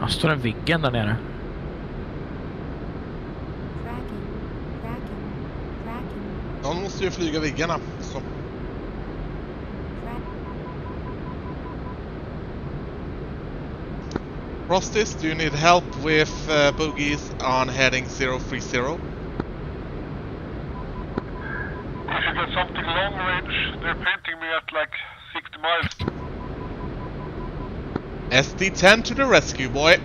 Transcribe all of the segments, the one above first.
Ja, står en Viggen där nere. Ja, nu måste ju flyga Viggarna. Så. Frostis, do you need help with bogies on heading 030? If you get something long range, they're painting me at like 60 miles. SD-10 to the rescue, boy.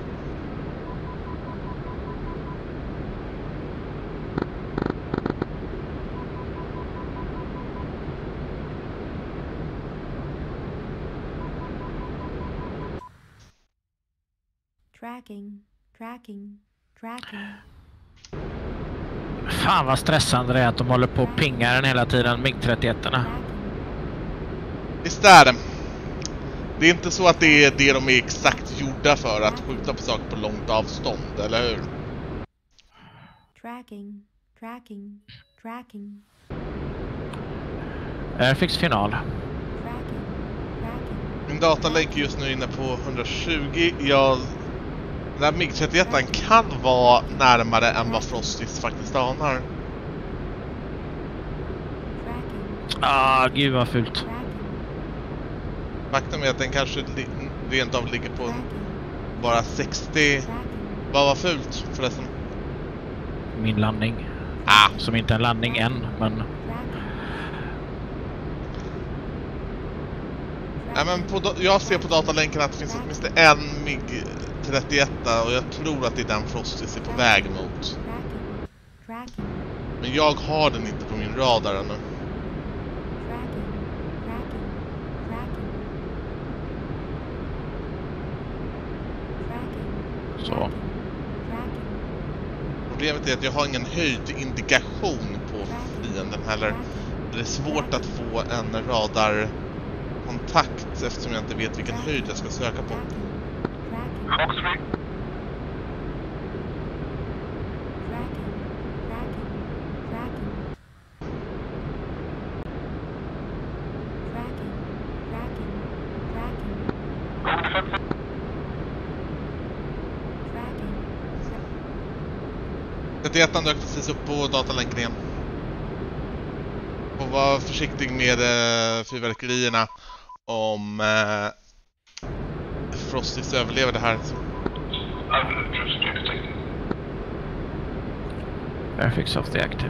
Tracking. Fan vad stressande det är att de håller på och pingar den hela tiden, MiG-31-erna. Visst är det. Det är inte så att det är det de är exakt gjorda för, att skjuta på saker på långt avstånd, eller hur? Tracking. Airfix final. Min datalänk är just nu inne på 120. Den här MiG-31 kan vara närmare än vad Frostis faktiskt anar. Gud vad fult. Faktum är att den kanske rent av ligger på bara 60. Vad var fult förresten? Min landning. Som inte är en landning än, men... Nej, men jag ser på datalänken att det finns åtminstone en MiG-31 och jag tror att det är den Frostis är på väg mot. Men jag har den inte på min radar ännu. Så. Problemet är att jag har ingen höjdindikation på fienden heller. Det är svårt att få en radarkontakt eftersom jag inte vet vilken höjd jag ska söka på. Fox 3. Det dök precis upp på datalänken igen. Och var försiktig med fyrverkerierna om Frostis överlever det här. Airfix off the active.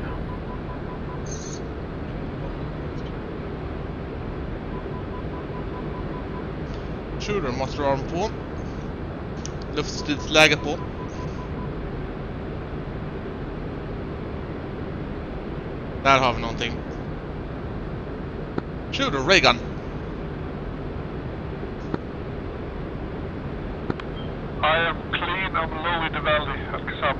Shooter måste du ha dem på. Luftstridsläget på. Där har vi någonting. Shooter, Reagan. I am clean, I'm low in the valley, Al-Qassam.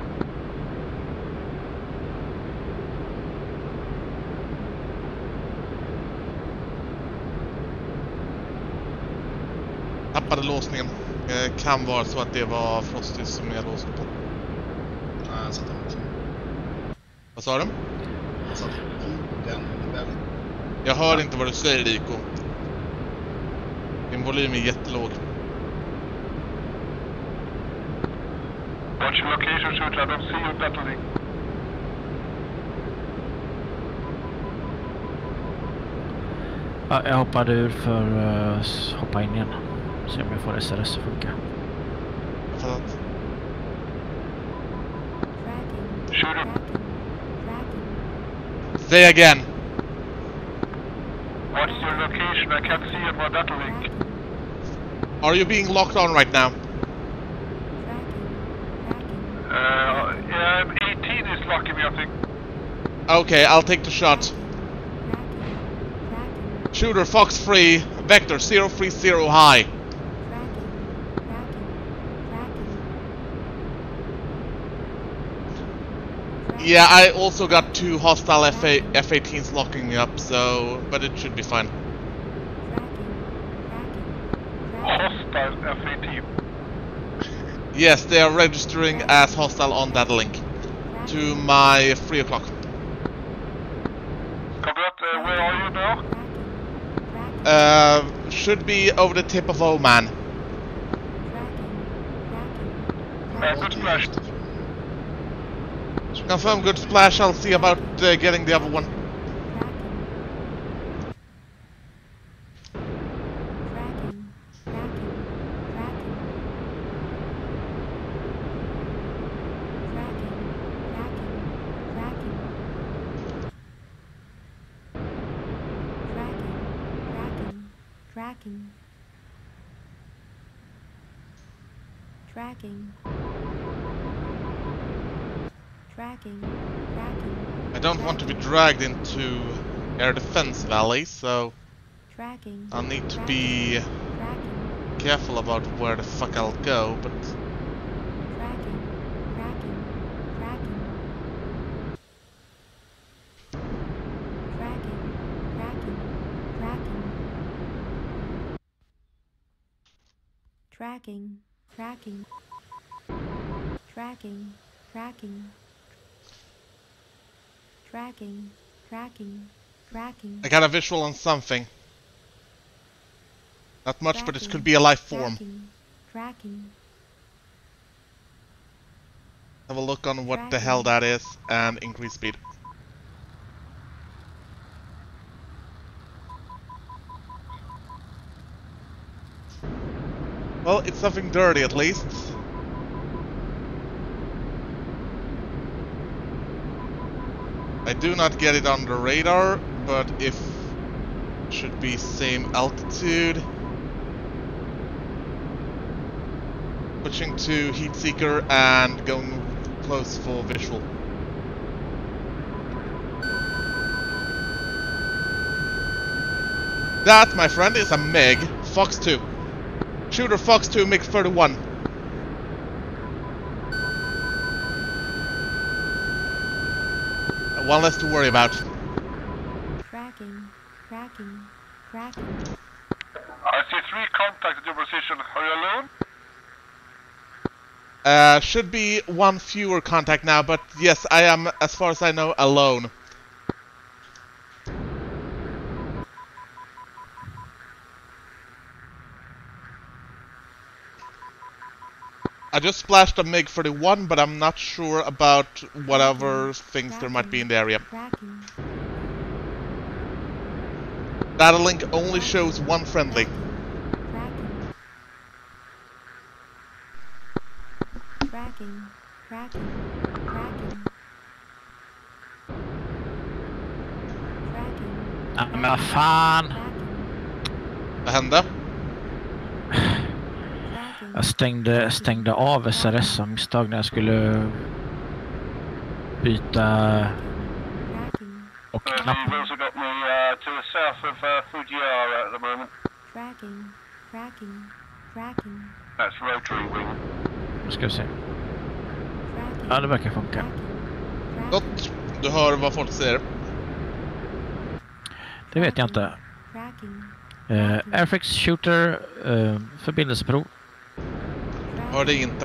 Tappade låsningen. Kan vara så att det var Frostis som jag låste på. Nej, jag satt den. Vad sa du? Jag satt den väl. Jag hör inte vad du säger, Rico. Din volym är jättelåg. What's your location, Shooter? I don't see you battling. Ja, jag hoppade ur för att hoppa in igen. Se om jag får SRS att funka. Jag fattat. Shooter. Say again. What's your location? I can't see you on my data link. Are you being locked on right now? Yeah, 18 is locking me, I think. Okay, I'll take the shot. Shooter, Fox 3, Vector 030 high. Yeah, I also got 2 hostile F-18s locking me up, so... but it should be fine. Hostile F-18. Yes, they are registering as hostile on that link. To my 3 o'clock. Copy that, where are you now? Should be over the tip of Oman. Good splash. Confirm good splash. I'll see about getting the other one. Tracking. I don't want to be dragged into air defense valley, so Tracking. I'll need to be careful about where the fuck I'll go, but Tracking. I got a visual on something. Not much, but it could be a life form. Have a look on what the hell that is and increase speed. Well, it's something dirty at least. I do not get it on the radar, but if should be same altitude. Switching to heat seeker and going close for visual. That, my friend, is a MiG Fox 2. Shooter Fox 2 MiG 31. One less to worry about. Tracking. I see 3 contacts at your position. Are you alone? Should be one fewer contact now, but yes, I am, as far as I know, alone. I just splashed a MiG-31, but I'm not sure about whatever things there might be in the area. Data link only shows one friendly. Men vad fan! Vad hände? Jag stängde av SRS av misstag när jag skulle byta och knapp. You've also got me to the south of Fujiara at the moment. Tracking. That's rotary wing. Nu ska vi se. Ja, det verkar funka. Gott. Du hör vad folk säger. Det vet jag inte. Airfix Shooter förbindelseprov. Hör det inte.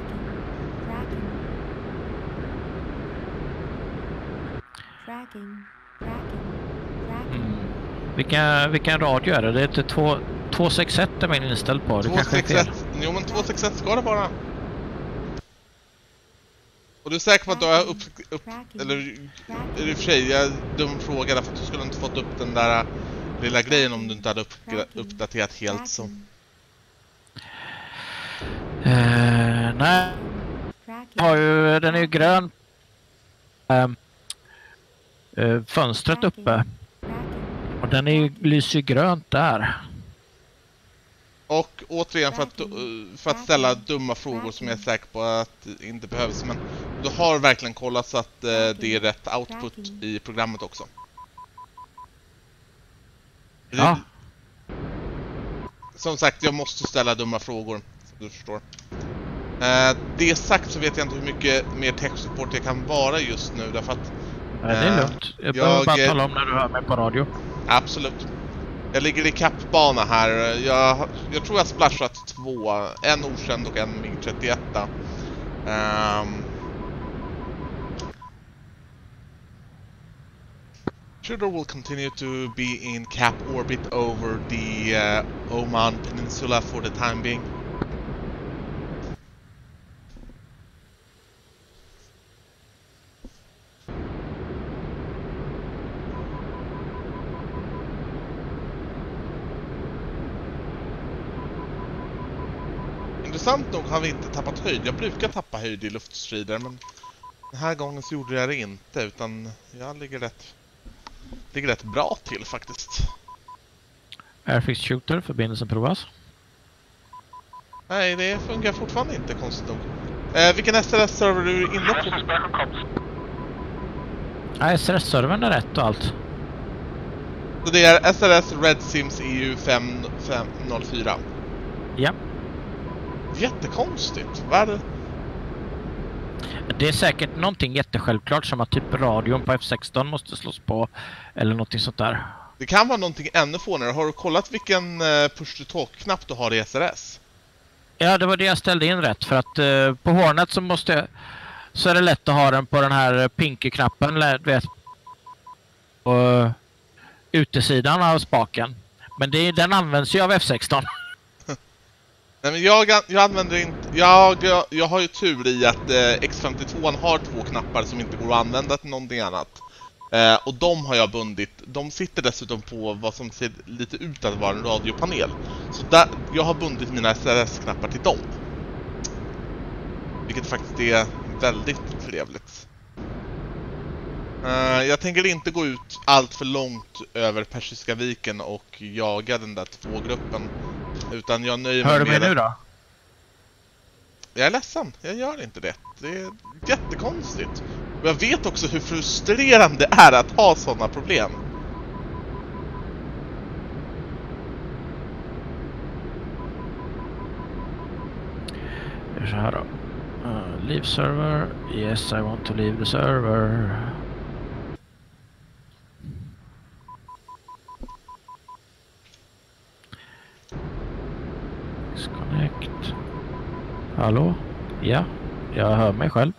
Vilken radio är det? Det är inte 261 är man inställd på. Det kanske är fel. Jo, men 261 ska det vara. Och du är säker på att du har eller i och för sig, jag dum fråga därför att du skulle inte fått upp den där lilla grejen om du inte hade uppdaterat helt så. Nej. Den är ju grön. Fönstret uppe. Och den lyser grönt där. Och återigen för att ställa dumma frågor som jag är säker på att inte behövs. Men du har verkligen kollat så att det är rätt output i programmet också. Ja. Som sagt, jag måste ställa dumma frågor, som du förstår. Det sagt så vet jag inte hur mycket mer tech-support jag kan vara just nu. Därför att, det är lugnt. Jag behöver bara tala om när du hör mig på radio. Absolut. Jag ligger i kappbana här. Jag tror jag splashat 2. En okänd och en MiG-31. Shooter will continue to be in cap orbit over the Oman Peninsula for the time being. Intressant nog har vi inte tappat höjd. Jag brukar tappa höjd i luftstrider, men den här gången så gjorde jag det inte, utan jag ligger rätt bra till faktiskt. Airfix Shooter, förbindelsen provas. Nej, det funkar fortfarande inte, konstigt nog. Vilken SRS-server är du inne på? Forces back on comms. Ja, SRS-servern är rätt och allt. Så det är SRS Red Sims EU 504. Ja. Jättekonstigt. Vad är det? Det är säkert någonting jättesjälvklart som att typ radion på F16 måste slås på. Eller någonting sånt där. Det kan vara någonting ännu fånigare. Har du kollat vilken push-to-talk-knapp du har i SRS? Ja, det var det jag ställde in rätt. För att på Hornet så är det lätt att ha den på den här pinky-knappen. Du vet, på utesidan av spaken. Men den används ju av F16. Nej, men jag använder inte... Jag har ju tur i att X52 har 2 knappar som inte går att använda till någonting annat. Och de har jag bundit. De sitter dessutom på vad som ser lite ut att vara en radiopanel. Så jag har bundit mina SRS-knappar till dem. Vilket faktiskt är väldigt trevligt. Jag tänker inte gå ut allt för långt över Persiska viken och jaga den där 2-gruppen. Utan jag nöjer mig Hör du med mig nu då? Jag är ledsen, jag gör inte det. Det är jättekonstigt. Och jag vet också hur frustrerande det är att ha sådana problem. Det är så här då. Leave server. Yes, I want to leave the server. Disconnect. Hallå? Ja, jag hör mig själv.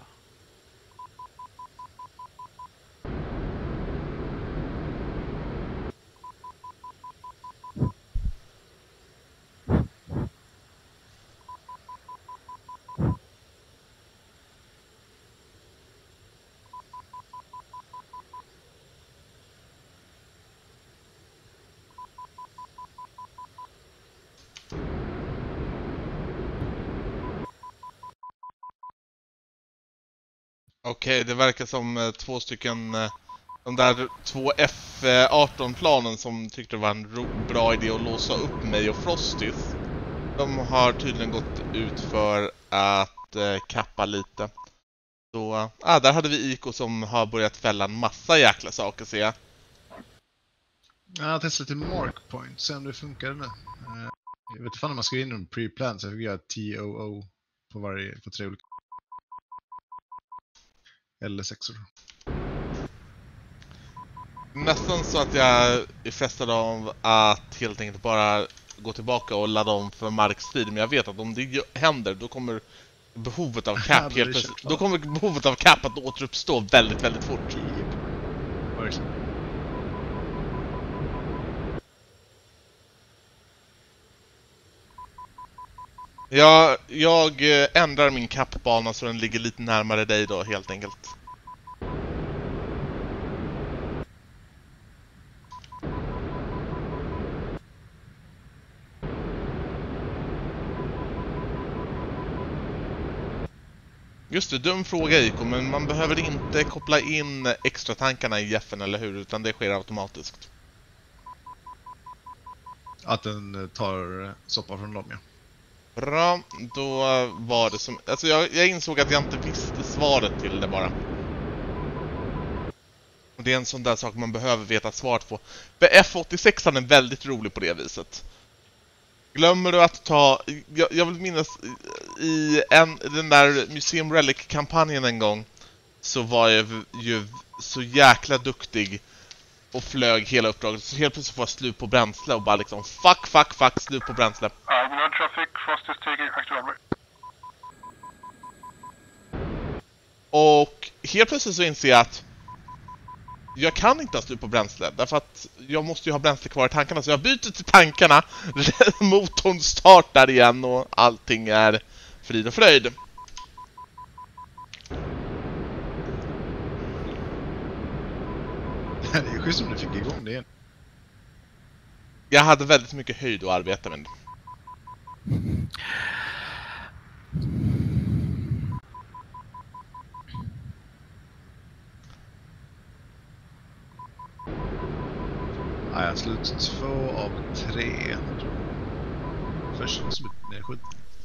Okej, det verkar som 2 stycken... De där 2 F-18-planen som tyckte det var en bra idé att låsa upp mig och Frostys. De har tydligen gått ut för att kappa lite. Så, där hade vi Iko som har börjat fälla en massa jäkla saker, ser jag. Jag testar lite markpoint, se om det funkar nu. Jag vet inte fan om man ska in i en pre-plan, så jag fick göra TOO på 3 olika. Eller 6. Nästan så att jag är frestad av att helt enkelt bara gå tillbaka och ladda om för markstrid. Men jag vet att om det händer, då kommer behovet av cap då kommer behovet av cap att återuppstå väldigt, väldigt fort. Jag ändrar min capbana så den ligger lite närmare dig då, helt enkelt. Just det, dum fråga Iko, men man behöver inte koppla in extra tankarna i Jeffen, eller hur? Utan det sker automatiskt. Att den tar soppa från dem, ja. Bra, då var det som... Alltså jag insåg att jag inte visste svaret till det bara. Och det är en sån där sak man behöver veta svaret på. För F86 är väldigt rolig på det viset. Glömmer du att ta... Jag vill minnas i den där Museum Relic-kampanjen en gång, så var jag ju så jäkla duktig och flög hela uppdraget. Så helt plötsligt får jag slut på bränsle och bara liksom fuck, slut på bränsle. Road traffic, Frost is taking active runway. Och helt plötsligt så inser jag att jag kan inte ha slut på bränsle, därför att jag måste ju ha bränsle kvar i tankarna. Så jag byter till tankarna, motorn startar igen och allting är frid och fröjd. Det är schysst om du fick igång det igen. Jag hade väldigt mycket höjd att arbeta med. ut 2 av 3. Först måste bli nedskydd.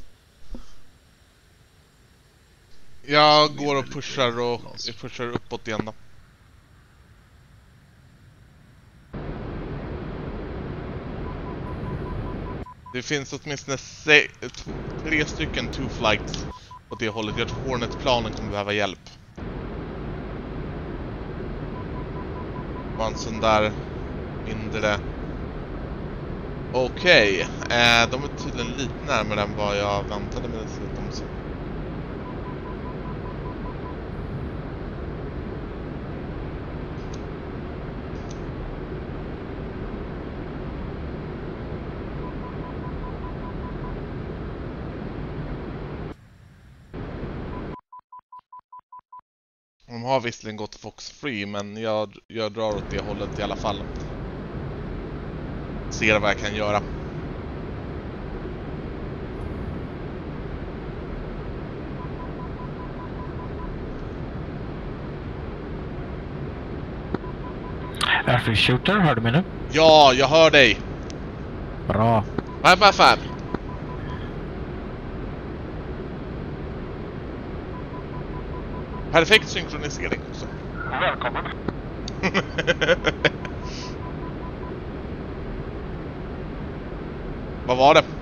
Jag går och pushar uppåt igen då. Det finns åtminstone 3 stycken two flights åt det hållet. Jag tror Hornet-planen kommer behöva hjälp. Var en sån där mindre... Okej, de är tydligen lite närmare än vad jag väntade mig dessutom. Så. De har visserligen gått Fox Free, men jag drar åt det hållet i alla fall. Ser vad jag kan göra. Airfield Shooter, hör du mig nu? Ja, jag hör dig. Bra. Fan. Perfekt synkronisering också. Välkommen. Vad var det?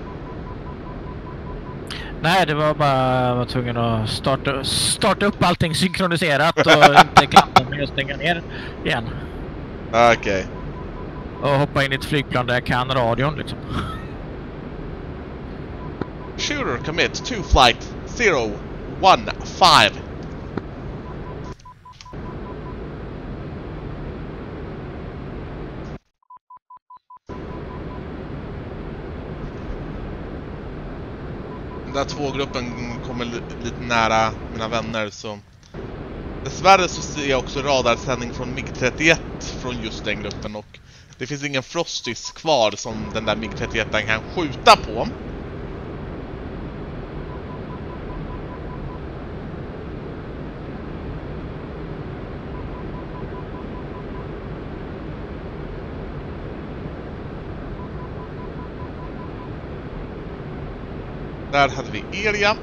Nej, det var bara var tvungen att starta upp allting synkroniserat och inte klappa med att stänga ner igen. Okej. Och hoppa in i ett flygplan där jag kan radion liksom. Shooter commit to flight 015. Den där 2-gruppen kommer lite nära mina vänner, så dessvärre så ser jag också radarsändning från MiG-31 från just den gruppen, och det finns ingen Frostis kvar som den där MiG-31 kan skjuta på. Där hade vi Eria.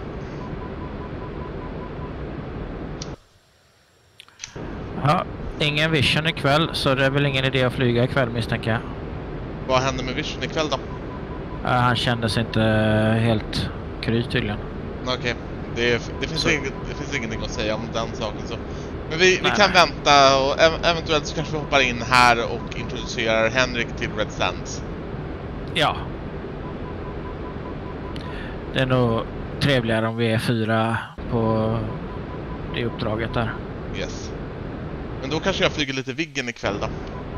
Ja, ingen Vision ikväll, så det är väl ingen idé att flyga ikväll, misstänker jag. Vad hände med Vision ikväll då? Han kände sig inte helt kry tydligen. Okej, det finns ingenting att säga om den saken så. Men vi kan vänta och eventuellt så kanske vi hoppar in här och introducerar Henrik till Red Sands. Ja. Det är nog trevligare om vi är 4 på det uppdraget där. Yes. Men då kanske jag flyger lite Viggen ikväll då.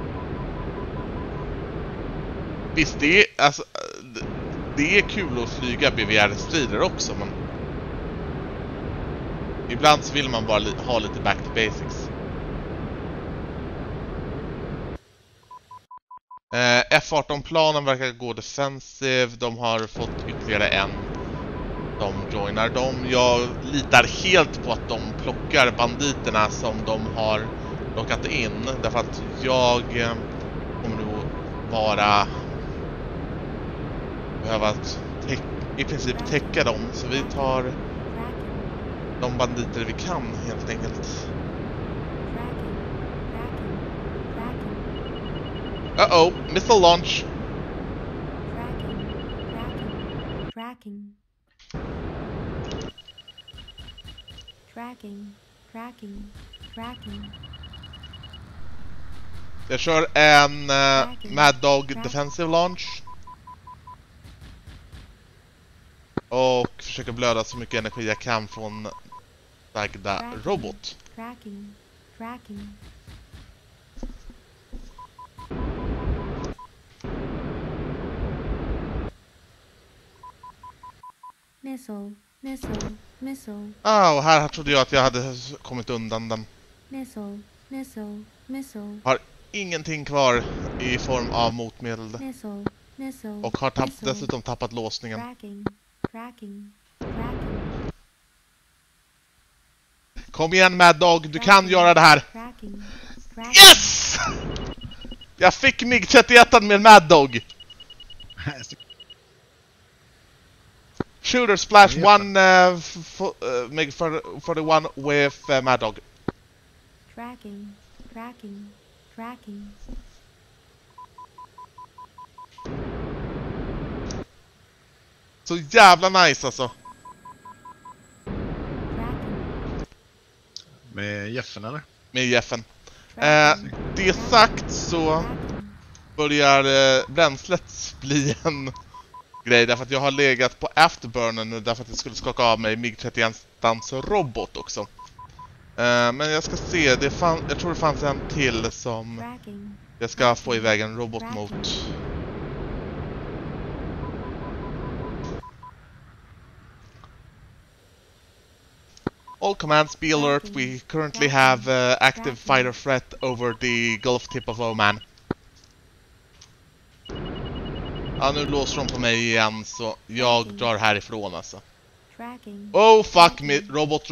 Visst, det är kul att flyga BVR-strider också, men ibland så vill man bara ha lite back to basics. F-18-planen verkar gå defensive. De har fått ytterligare en. De joinar dem. Jag litar helt på att de plockar banditerna som de har lockat in. Därför att jag kommer nog behöva i princip täcka dem. Så vi tar de banditer vi kan helt enkelt. Uh-oh, missile launch. Tracking. Jag kör en Mad Dog defensive launch. Och försöker blöda så mycket energi jag kan från Bagda robot. Tracking. Missile. Och här trodde jag att jag hade kommit undan den. Missile. Har ingenting kvar i form av motmedel. Missile. Och har dessutom tappat låsningen. Tracking. Kom igen Mad Dog, du kan göra det här. Tracking. Yes! Jag fick MiG-31 med Mad Dog. Shooter splash one MiG-41 with Mad Dog. Tracking. Tracking. Tracking. Så jävla nice alltså. Tracking. Med Jeffen eller? Med Jeffen. Tracking. Det sagt så Tracking. börjar bränslet bli en grej. Därför att jag har legat på afterburnen nu. Därför att jag skulle skaka av mig MiG-31 robot också. Men jag ska se. Jag tror det fanns en till som Tracking. jag ska få iväg en robot mot. All commands be alert. We currently have active fighter threat over the Gulf tip of Oman. Ja, nu låser de på mig igen så jag drar härifrån alltså. Tracking. Oh fuck me, robot.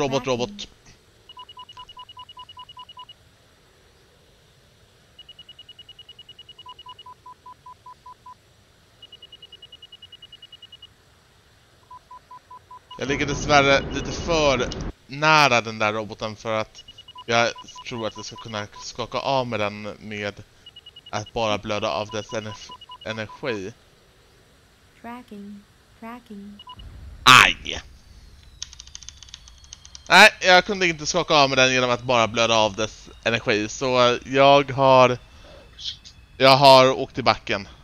Jag ligger dessvärre lite för nära den där roboten för att jag tror att jag ska kunna skaka av med den med att bara blöda av dess energi. Tracking. Tracking. Aj! Nej, jag kunde inte skaka av med den genom att bara blöda av dess energi. Så jag har åkt i backen.